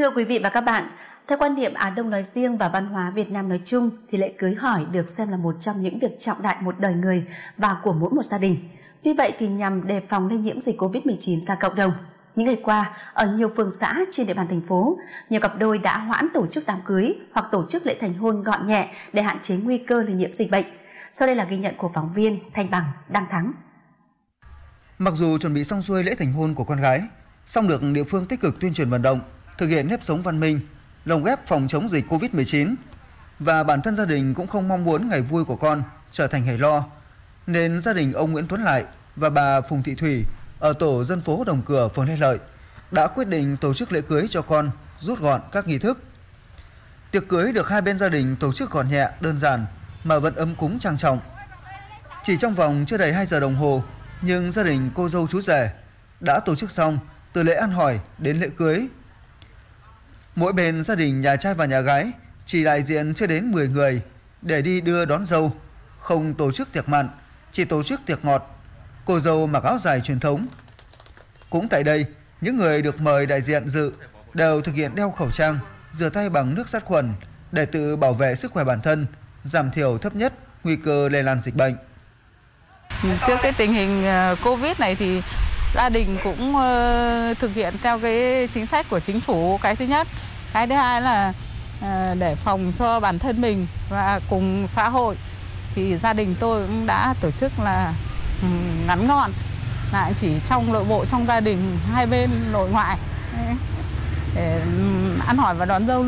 Thưa quý vị và các bạn, theo quan niệm Á Đông nói riêng và văn hóa Việt Nam nói chung thì lễ cưới hỏi được xem là một trong những việc trọng đại một đời người và của mỗi một gia đình. Tuy vậy thì nhằm đề phòng lây nhiễm dịch Covid-19 ra cộng đồng, những ngày qua ở nhiều phường xã trên địa bàn thành phố, nhiều cặp đôi đã hoãn tổ chức đám cưới hoặc tổ chức lễ thành hôn gọn nhẹ để hạn chế nguy cơ lây nhiễm dịch bệnh. Sau đây là ghi nhận của phóng viên Thanh Bằng, Đăng Thắng. Mặc dù chuẩn bị xong xuôi lễ thành hôn của con gái, song được địa phương tích cực tuyên truyền vận động, thực hiện nếp sống văn minh, lồng ghép phòng chống dịch Covid-19 và bản thân gia đình cũng không mong muốn ngày vui của con trở thành ngày lo, nên gia đình ông Nguyễn Tuấn Lại và bà Phùng Thị Thủy ở tổ dân phố Đồng Cửa, phường Lê Lợi đã quyết định tổ chức lễ cưới cho con, rút gọn các nghi thức. Tiệc cưới được hai bên gia đình tổ chức gọn nhẹ, đơn giản mà vẫn ấm cúng trang trọng. Chỉ trong vòng chưa đầy 2 giờ đồng hồ, nhưng gia đình cô dâu chú rể đã tổ chức xong từ lễ ăn hỏi đến lễ cưới. Mỗi bên gia đình nhà trai và nhà gái chỉ đại diện chưa đến 10 người để đi đưa đón dâu, không tổ chức tiệc mặn, chỉ tổ chức tiệc ngọt. Cô dâu mặc áo dài truyền thống. Cũng tại đây, những người được mời đại diện dự đều thực hiện đeo khẩu trang, rửa tay bằng nước sát khuẩn để tự bảo vệ sức khỏe bản thân, giảm thiểu thấp nhất nguy cơ lây lan dịch bệnh. Trước cái tình hình Covid này thì gia đình cũng thực hiện theo cái chính sách của chính phủ, cái thứ nhất. Cái thứ hai là để phòng cho bản thân mình và cùng xã hội thì gia đình tôi cũng đã tổ chức là ngắn gọn, lại chỉ trong nội bộ trong gia đình hai bên nội ngoại để ăn hỏi và đón dâu.